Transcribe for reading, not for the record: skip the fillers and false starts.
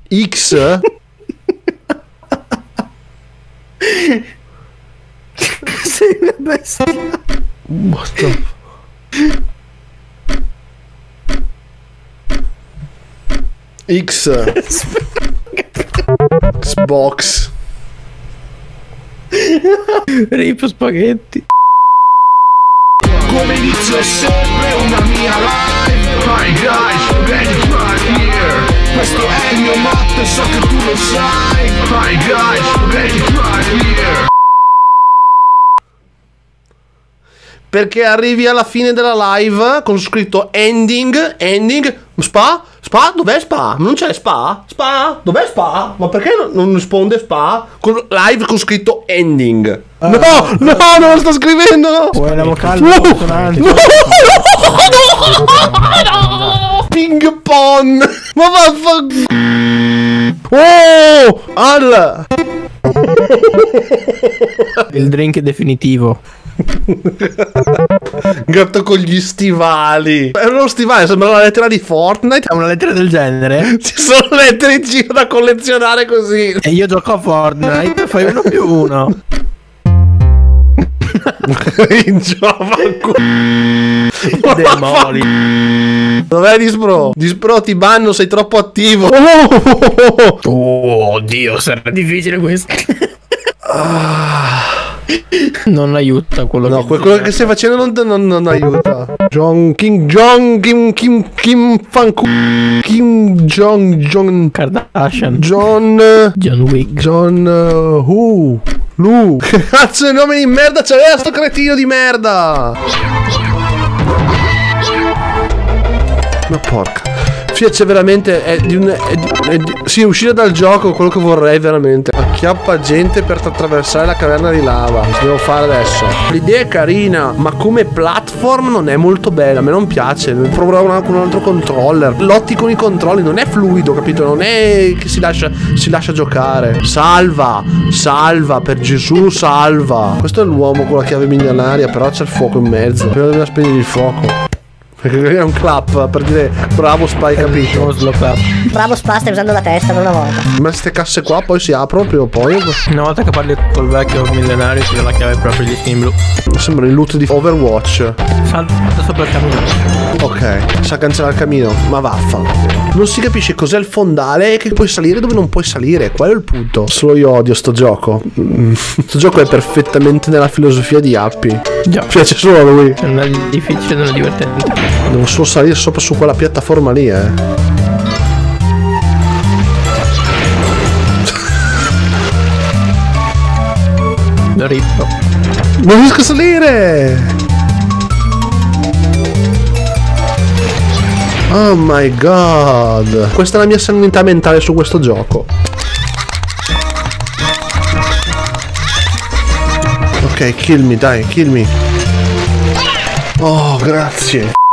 X? Sei una bestia. What the... X. Xbox. Rip spaghetti. Come inizio sempre una mia live. Hi guys, ready right here. Questo è il mio motto e so che tu lo sai. Hi guys, ready right here. Perché arrivi alla fine della live con scritto ending. Spa? Spa? Dov'è Spa? Non c'è Spa? Spa? Dov'è Spa? Ma perché non risponde Spa? Con live con scritto ending. No, non lo sto scrivendo. Vuoi la vocale? No. Ping pong. Ma vaffanculo. Oh, Al. Il drink definitivo. Gatto con gli stivali. È uno stivale, sembra la lettera di Fortnite. È una lettera del genere. Ci sono lettere in giro da collezionare così. E io gioco a Fortnite. Fai 1+1. In gioco. Demoli. Dov'è Dispro? Dispro, ti banno, sei troppo attivo. Oh Dio, sarà difficile questo. Non aiuta quello No, che quello che stai facendo non aiuta. Kim Fanku Kim Jong Kardashian. John Wick. Lu. Che cazzo di nome di merda c'aveva sto cretino di merda? Ma porca. C'è veramente sì, uscire dal gioco quello che vorrei veramente. Acchiappa gente per attraversare la caverna di lava. Cosa devo fare adesso? L'idea è carina, ma come platform non è molto bella. A me non piace. Proverò con un altro controller. Lotti con i controlli, non è fluido, capito? Non è che si lascia giocare. Salva, per Gesù, salva. Questo è l'uomo con la chiave milionaria, però c'è il fuoco in mezzo. Prima dobbiamo spegnere il fuoco. Perché è un clap per dire bravo Spa, hai capito? Bravo Spa, stai usando la testa per una volta. Ma queste casse qua poi si aprono prima o poi. Una volta che parli col vecchio milionario ti dà la chiave proprio di skin blu. Sembra il loot di Overwatch. Salta sopra il cammino. Ok, sa cancellare il cammino. Ma vaffanculo. Non si capisce cos'è il fondale e che puoi salire dove non puoi salire. Quello è il punto. Solo io odio sto gioco. Sto gioco è perfettamente nella filosofia di Happy. Già. Piace solo a lui. Non è difficile, non è divertente. Devo solo salire sopra su quella piattaforma lì, Lo rippo. Non riesco a salire! Oh my god! Questa è la mia sanità mentale su questo gioco. Ok, kill me, dai, kill me. Oh, grazie.